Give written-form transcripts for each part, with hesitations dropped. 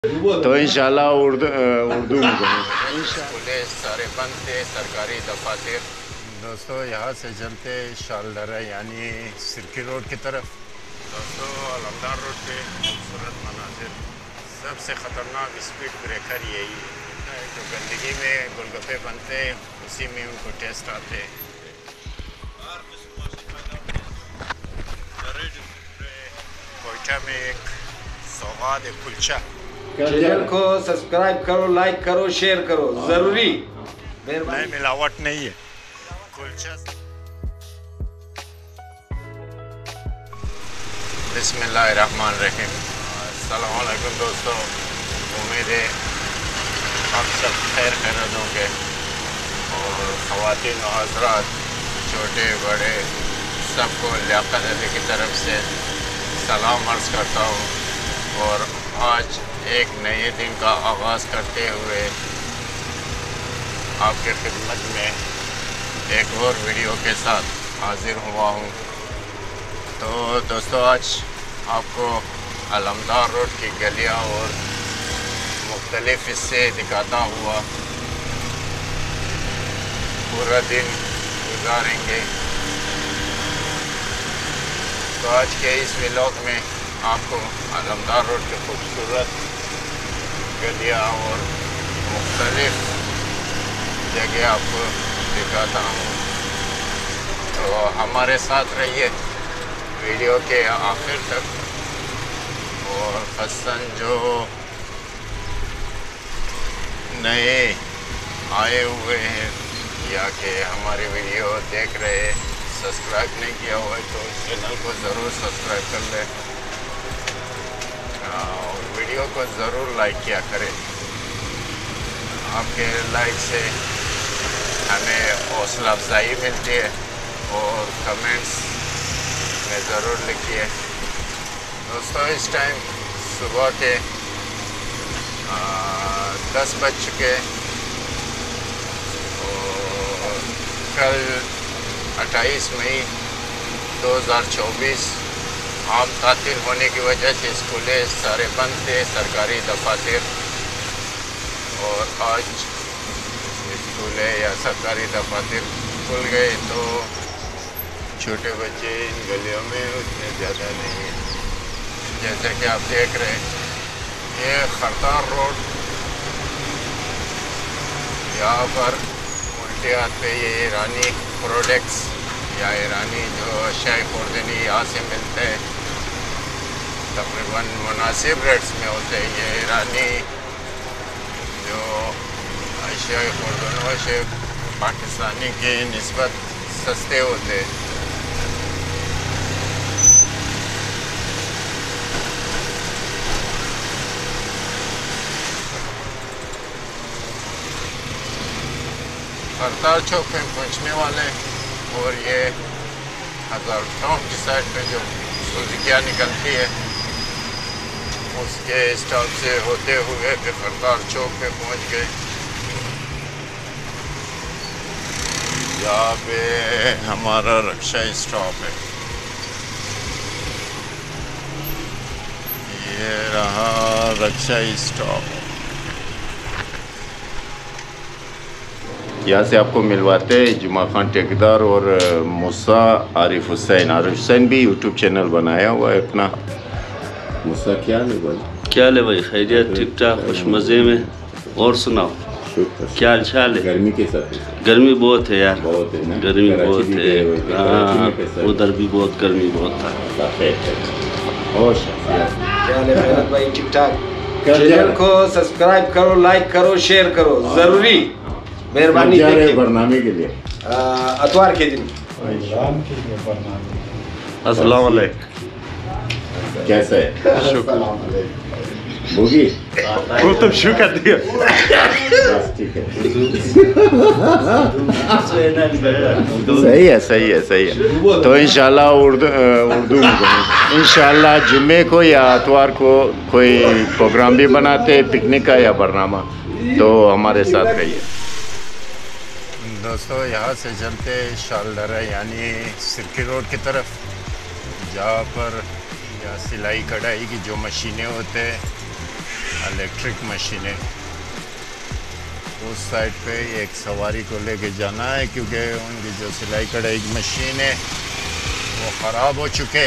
तो इंशाल्लाह उर्दू में स्कूलें सारे बंद थे, सरकारी दफातर। दोस्तों यहाँ से चलते शालडरा यानी सिरकी रोड की तरफ। दोस्तों अलमदार रोड पे खूबसूरत मनाजिर। सबसे ख़तरनाक स्पीड ब्रेकर यही है जो गंदगी में गोलगप्पे बनते उसी में उनको टेस्ट आते। कोयटा में एक सौगात है कुलचा। चैनल को सब्सक्राइब करो, लाइक करो, शेयर करो, जरूरी। नहीं, मिलावट नहीं है कुलचा। बिस्मिल्लाहिर्रहमानिर्रहीम। अस्सलाम वालेकुम दोस्तों, उम्मीद है आप सब खैर खैरियत होंगे। और ख़वातीन और हज़रात, छोटे बड़े, सबको लियाकत अली की तरफ से सलाम अर्ज़ करता हूँ। और आज एक नए दिन का आगाज़ करते हुए आपके खिदमत में एक और वीडियो के साथ हाज़िर हुआ हूँ। तो दोस्तों आज आपको अलमदार रोड की गलियाँ और मुख्तलिफ हिस्से दिखाता हुआ पूरा दिन गुजारेंगे। तो आज के इस व्लॉग में आपको अलमदार रोड के खूबसूरत गलियाँ और मुख्तलिफ जगह आपको दिखाता हूँ। तो हमारे साथ रहिए वीडियो के आखिर तक। और ख़ासतन जो नए आए हुए हैं या कि हमारी वीडियो देख रहे, सब्सक्राइब नहीं किया हुआ है तो चैनल को ज़रूर सब्सक्राइब कर लें और वीडियो को ज़रूर लाइक किया करें। आपके लाइक से हमें हौसला अफजाई मिलती है। और कमेंट्स में ज़रूर लिखिए। दोस्तों इस टाइम सुबह के 10 बज चुके। और कल 28 मई 2024 आम तातील होने की वजह से स्कूलें सारे बंद थे, सरकारी दफातर। और आज स्कूलें या सरकारी दफातर खुल गए तो छोटे बच्चे इन गलियों में उतने ज़्यादा नहीं हैं। जैसे कि आप देख रहे हैं ये खरतार रोड, यहाँ पर उल्टे हाथ पे ये ईरानी प्रोडक्ट्स या ईरानी जो अशियाई खुर्दनी यहाँ से मिलते हैं तकरीबन मुनासिब रेट्स में होते हैं। ये ईरानी जो अशियाई खुर्दनों से पाकिस्तानी की निस्बत सस्ते होते हैं। खरतार चौक में पहुँचने वाले और ये हज़ार टाउन की साइड में जो सुजुकिया निकलती है उसके स्टॉप से होते हुए फिर खरतार चौक पे पहुँच गए। यहाँ पे हमारा रक्षा स्टॉप है। ये रहा रक्षा स्टॉप। यहाँ से आपको मिलवाते हैं जुमा खान ठेकेदार और मूसा आरिफ हुसैन। आरिफ हुसैन भी यूट्यूब चैनल बनाया हुआ है अपना। मूसा क्या हाल है भाई? क्या हाल है भाई? खैरियत, ठीक ठाक, खुश मज़े में। और सुनाओ क्या हाल चाल है? गर्मी के साथ? गर्मी बहुत है यार, बहुत है ना? गर्मी बहुत है। हाँ, उधर भी बहुत गर्मी बहुत था। और क्या हाल है भाई? ठीक ठाक। चैनल को सब्सक्राइब करो, लाइक करो, शेयर करो, जरूरी। मेहरबानी बरनामे के लिए अतवार के दिन। अस्सलाम वालेकुम। कैसा है? बोगी वो तो शू कर दिया। ठीक है। सही है, सही है, सही है। तो इंशाल्लाह उर्दू में इंशाल्लाह जुम्मे को या अतवार को कोई प्रोग्राम भी बनाते हैं, पिकनिक का या बरनामा, तो हमारे साथ रहिए। दोस्तों यहाँ से चलते शालडरा यानी सिरकी रोड की तरफ, जहाँ पर या सिलाई कढ़ाई की जो मशीनें होते हैं इलेक्ट्रिक मशीनें। उस साइड पे एक सवारी को लेके जाना है क्योंकि उनकी जो सिलाई कढ़ाई की मशीन है वो ख़राब हो चुके,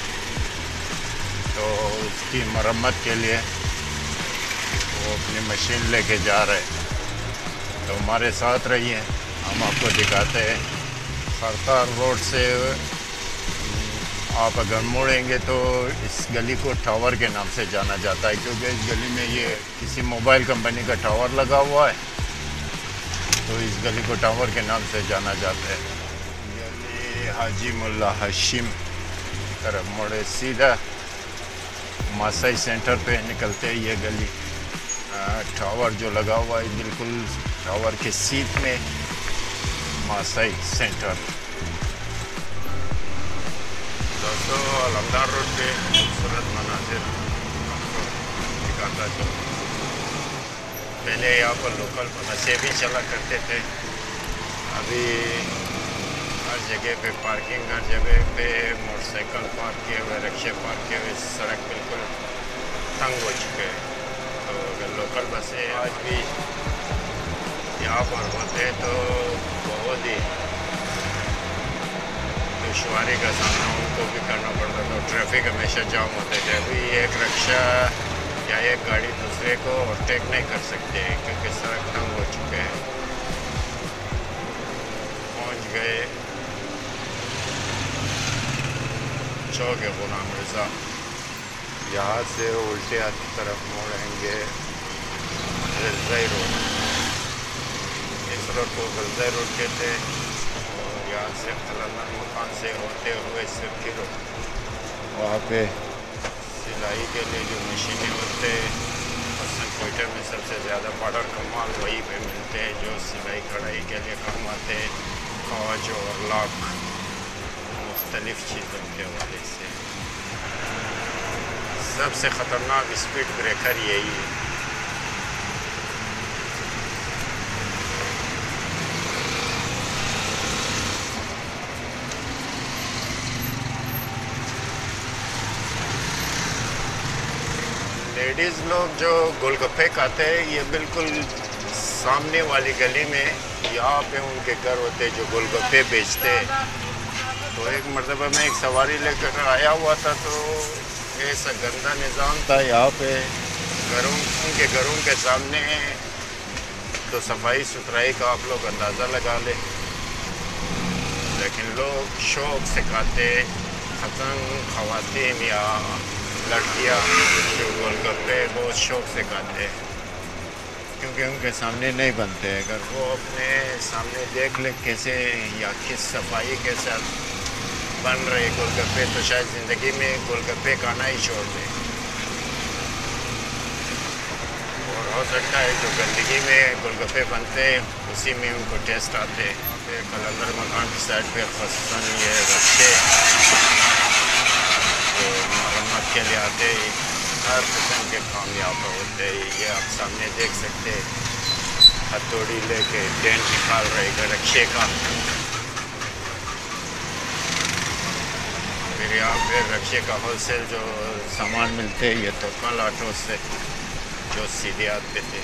तो उसकी मरम्मत के लिए वो अपनी मशीन लेके जा रहे हैं। तो हमारे साथ रहिए, हम आपको दिखाते हैं। सरकार रोड से आप अगर मुड़ेंगे तो इस गली को टावर के नाम से जाना जाता है क्योंकि इस गली में ये किसी मोबाइल कंपनी का टावर लगा हुआ है, तो इस गली को टावर के नाम से जाना जाता है। गली हाजी मुल्ला हशीम तरफ मुड़े, सीधा मासाई सेंटर पे निकलते हैं। ये गली टावर जो लगा हुआ है बिल्कुल टावर के सीट में मासाई सेंटर। दोस्तों अलमदार रोड पे खूबसूरत मनाजिर आपको दिखाता चलूँ। पहले यहाँ पर लोकल बसें भी चला करते थे, अभी हर जगह पे पार्किंग, हर जगह पे मोटरसाइकिल पार्क किए हुए, रिक्शे पार्क किए हुए, सड़क बिल्कुल तंग हो चुके हैं। तो अगर लोकल बसें आज भी यहाँ पर होते हैं तो बहुत ही दुश्वारी का सामना उनको भी करना पड़ता था। ट्रैफिक हमेशा जाम होते थे। अभी एक रिक्शा या एक गाड़ी दूसरे को ओवरटेक नहीं कर सकते क्योंकि सड़क तंग हो चुके हैं। पहुँच गए चौक गुलाम रज़ा। यहाँ से उल्टे हाथ की तरफ मोड़ेंगे गलज़ाई रोड। इस रोड को गलज़ाई रोड कहते हैं और यहाँ से खलंदर मकान से होते हुए सिरकी रोड, वहाँ पे सिलाई के लिए जो मशीनें होते हैं मसलन कोयटा में सबसे ज़्यादा बॉर्डर कमाल वहीं पे मिलते हैं जो सिलाई कढ़ाई के लिए काम आते हैं। काज और लॉक मुख्तलिफ़ चीज़ों के हवाले से सबसे ख़तरनाक स्पीड ब्रेकर यही है। लेडीज़ लोग जो गोलगप्पे खाते हैं ये बिल्कुल सामने वाली गली में यहाँ पे उनके घर होते हैं जो गोलगप्पे बेचते हैं। तो एक मरतबा मैं एक सवारी लेकर आया हुआ था तो ऐसा गंदा निज़ाम था यहाँ पे घरों, उनके घरों के सामने। तो सफाई सुथराई का आप लोग अंदाज़ा लगा लें, लेकिन लोग शौक़ से खाते, ख़वातीन या लड़कियाँ जो गोलगप्पे बहुत शौक़ से खाते हैं क्योंकि उनके सामने नहीं बनते। अगर वो अपने सामने देख ले कैसे या किस सफाई के साथ बन रहे गोलगप्पे तो शायद ज़िंदगी में गोलगप्पे खाना ही छोड़ दें। और हो सकता है जो गंदगी में गोलगप्पे बनते हैं उसी में उनको टेस्ट आते हैं। कलंदर मकान की साइड पे खसन ये रखे तो मरम्मत के लिए आते हैं, हर किस्म के काम यहाँ पर होते हैं। ये आप सामने देख सकते हैं, हथौड़ी लेके डेंट निकाल रहेगा रिक्शे का। फिर यहाँ पे रिक्शे का होलसेल जो सामान मिलते हैं ये तो कल ऑटो से जो सीधे आते थे।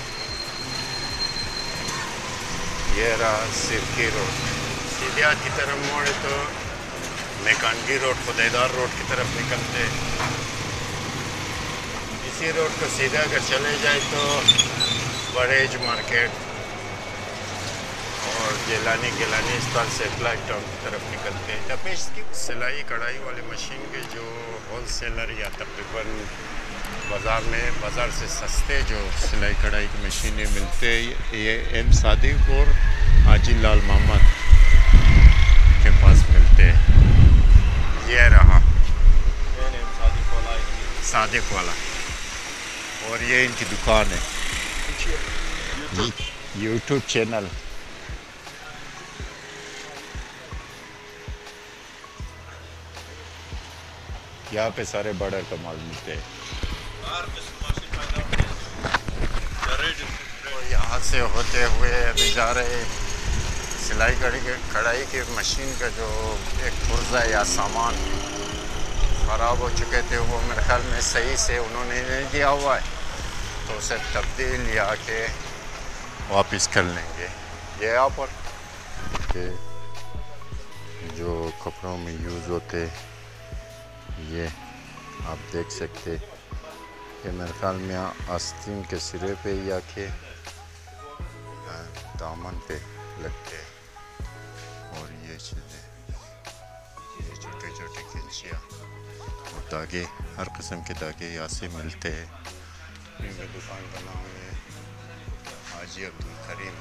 ये रहा सिरकी रोड, सीधे हाथ की तरफ मोड़े तो मेकानगी रोड, खुदेदार रोड की तरफ निकलते। इसी रोड को सीधा अगर चले जाए तो बरेज मार्केट और गिलानी अस्पताल से सेटेलाइट टाउन की तरफ निकलते हैं। तपेश की सिलाई कढ़ाई वाली मशीन के जो होलसेलर या तकरीबन बाज़ार से सस्ते जो सिलाई कढ़ाई की मशीनें मिलते हैं ये एम सादिक और हाजी लाल मोहम्मद के पास मिलते हैं। ये रहा सादिक वाला और ये इनकी दुकान है, यूट्यूब चैनल। यहाँ पे सारे बॉर्डर का माल मिलते हैं। यहाँ से होते हुए अभी जा रहे सिलाई कढ़ाई की मशीन का जो एक पुर्जा या सामान ख़राब हो चुके थे वो मेरे ख्याल में सही से उन्होंने नहीं दिया हुआ है। हाथों से तब्दील या के वापस कर लेंगे। ये यहाँ पर के जो कपड़ों में यूज़ होते ये आप देख सकते कि मेरे ख्याल में आस्तीन के सिरे पे या के दामन पे लगते हैं। और ये चीज़ें, ये छोटे छोटे खिंचियाँ और धागे, हर किस्म के धागे यहाँ से मिलते हैं। इनकी दुकान का नाम है हाजी अब्दुल करीम।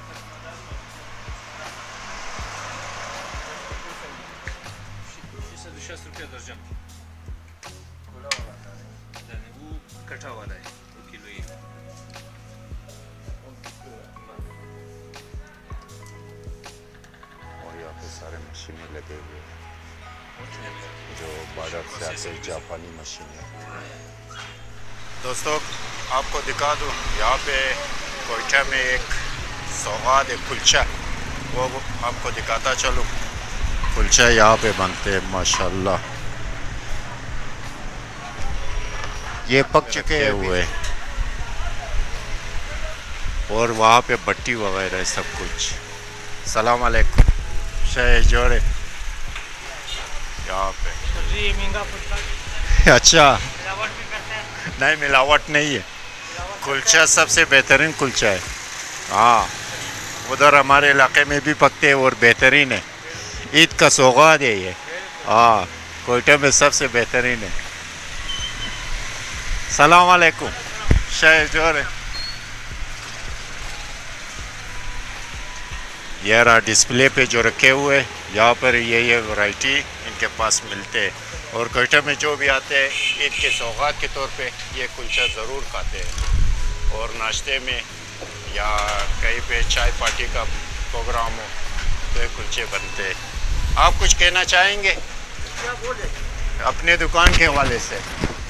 और यहाँ पे सारे मशीनें लगे हुए हैं जो बॉर्डर से आते जापानी मशीन है। दोस्तों आपको दिखा दूँ, यहाँ पे कोयटा में एक सौगात है कुलचा, वो आपको दिखाता चलूँ। कुलचा यहाँ पे बनते हैं माशाल्लाह, ये पक चुके हुए और वहाँ पे बट्टी वगैरह सब कुछ। सलाम अलैकुम शाह जोड़े यहाँ पे। अच्छा नहीं, मिलावट नहीं है, कुलचा सबसे बेहतरीन कुलचा है। हाँ उधर हमारे इलाके में भी पकते हैं और बेहतरीन है, ईद का सौगात है ये। हाँ कोयटा में सबसे बेहतरीन है। सलाम अलैकुम शाह जोड़े। ये रहा डिस्प्ले पे जो रखे हुए, यहाँ पर ये वैरायटी इनके पास मिलते हैं। और कोयटा में जो भी आते हैं ईद के सौगात के तौर पे ये कुलचा ज़रूर खाते हैं। और नाश्ते में या कहीं पे चाय पार्टी का प्रोग्राम हो तो ये कुलचे बनते हैं। आप कुछ कहना चाहेंगे अपने दुकान के हवाले से?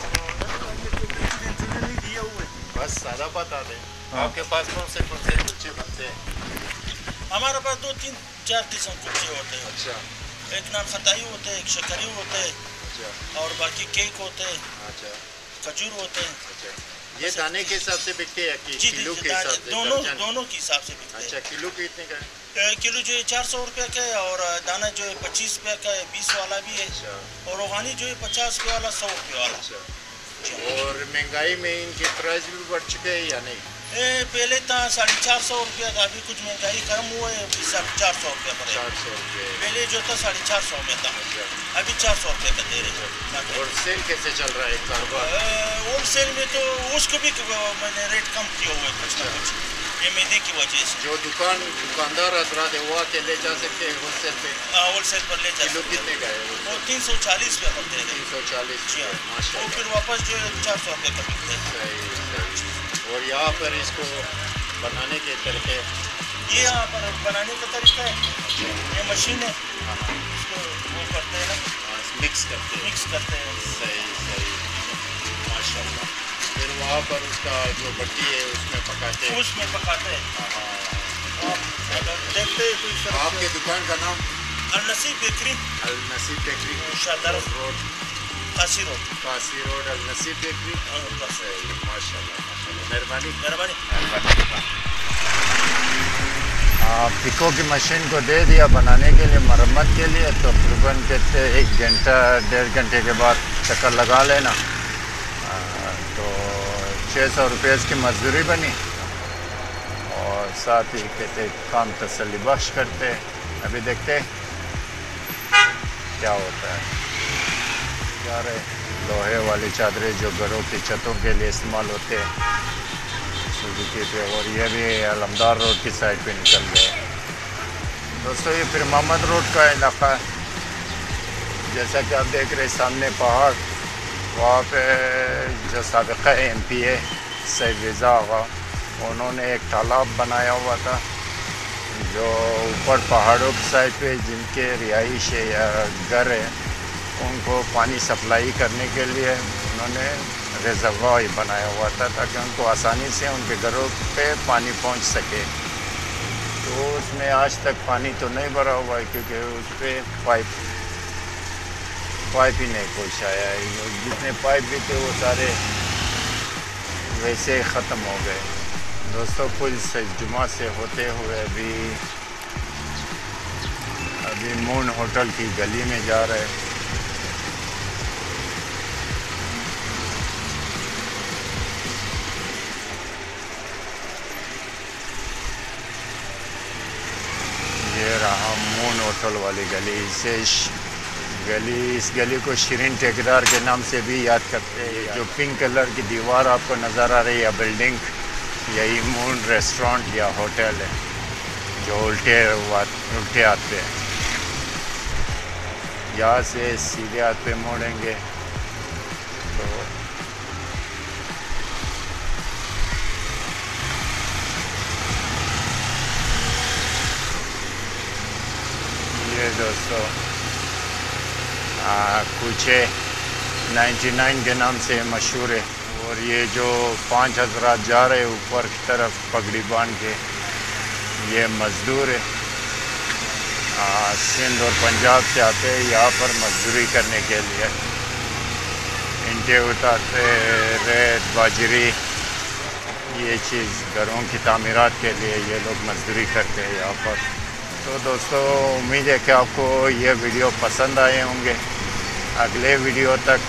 बस सादा बता दें। आपके पास कौन से कुलचे बनते हैं? हमारे पास 2-3-4 किस्म कुलचे होते हैं। अच्छा, एक नान खताई होते हैं, एक शक्करी होते हैं, अच्छा, और बाकी केक होते हैं, अच्छा, खजूर होते हैं। अच्छा। ये दाने के हिसाब से बिकते हैं कि जी किलो जी, के हिसाब से? दोनों के हिसाब से बिकते हैं। अच्छा, किलो कितने का है? किलो जो है 400 रुपये का है, और दाना जो है 25 रुपये का है, 20 वाला भी है, अच्छा, और रोहानी जो है 50 रुपये वाला, 100 रुपये वाला। अच्छा। और महंगाई में इनके प्राइस भी बढ़ चुके हैं या नहीं? पहले था 450 रुपये का, अभी कुछ महंगाई कम हुआ है, अभी 450 रुपये पर है। 400 रुपये। पहले जो था 450 में था, अभी 400 रुपये का दे रहे हैं। और सेल कैसे चल रहा है कारोबार? होलसेल में तो उसको भी मैंने रेट कम किया हुआ है कुछ ना कुछ, ये मैदे की वजह से। जो दुकानदार हजरात है वो आके ले जा सकते हैं होलसेल पे? होलसेल पर ले जा किलो सकते कितने का है? वो 340 रुपये पर दे रहे हैं। 340। जी हाँ, वो माशाल्लाह। फिर वापस जो है 400 रुपये का बिकते हैं। सही, सही। और यहाँ पर इसको बनाने के तरीके? ये यहाँ पर बनाने का तरीका है, ये मशीन है, इसको वो करते हैं ना, मिक्स करते हैं। मिक्स करते हैं। सही, सही, माशाल्लाह। फिर वहाँ पर उसका जो बट्टी है उसमें पकाते हैं? उसमें पकाते हैं। आप देखते हैं कोई सर? आपके दुकान का नाम? अल Naseeb bakery, Al Naseeb bakery, Shadar road, Kashi road. Kashi road, Al Naseeb bakery. सही, माशाल्लाह, माशाल्लाह। मेहरबानी। मेहरबानी। पिको की मशीन को दे दिया बनाने के लिए, मरम्मत के लिए। तकरीबन कहते 1 घंटा 1.5 घंटे के बाद चक्कर लगा लेना। तो 600 रुपये की मजदूरी बनी और साथ ही कहते काम तसल्ली बख्श करते। अभी देखते क्या होता है। यार लोहे वाली चादरें जो घरों की छतों के लिए इस्तेमाल होते हैं सुजुकी पे, और ये भी अलमदार रोड की साइड पे निकल गए। दोस्तों ये फिर मोहम्मद रोड का इलाका है, जैसा कि आप देख रहे हैं सामने पहाड़, वहाँ पे जो साबिक़ा MP है सैयद रिज़ा आगा, उन्होंने एक तालाब बनाया हुआ था जो ऊपर पहाड़ों की साइड पे जिनके रिहाइश है या घर है उनको पानी सप्लाई करने के लिए उन्होंने रिजर्वायर बनाया हुआ था ताकि उनको आसानी से उनके घरों पे पानी पहुंच सके। तो उसमें आज तक पानी तो नहीं भरा हुआ है क्योंकि उस पर पाइप ही नहीं पहुँचाया है। जितने पाइप भी थे वो सारे वैसे ही ख़त्म हो गए। दोस्तों कुछ जुमा से होते हुए अभी मून होटल की गली में जा रहे हैं। ये रहा मून होटल वाली गली। इस गली को शिरीन ठेकेदार के नाम से भी याद करते हैं। जो पिंक कलर की दीवार आपको नज़र आ रही है बिल्डिंग, यही मून रेस्टोरेंट या होटल है जो उल्टे हाथ पे है। यहाँ से सीधे हाथ पे मोड़ेंगे तो ये दोस्तों कुचे 99 के नाम से मशहूर है। और ये जो 5 हज़रात जा रहे हैं ऊपर की तरफ पगड़ी बांध के, ये मज़दूर है, सिंध और पंजाब से आते हैं यहाँ पर मजदूरी करने के लिए। ईंटें उतारते, रेत बाजरी, ये चीज़ घरों की तामीरात के लिए ये लोग मजदूरी करते हैं यहाँ पर। तो दोस्तों उम्मीद है कि आपको ये वीडियो पसंद आए होंगे। अगले वीडियो तक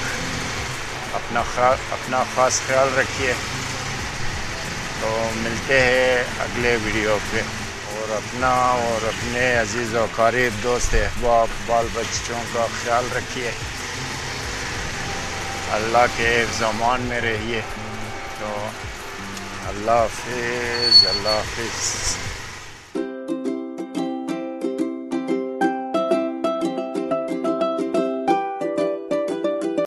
अपना ख़ास ख्याल रखिए। तो मिलते हैं अगले वीडियो पे। और अपना और अपने अजीज़ और क़रीब दोस्त अहबाब बाल बच्चों का ख्याल रखिए। अल्लाह के ज़मान में रहिए। तो अल्लाह हाफ़िज़, अल्लाह हाफ़िज़।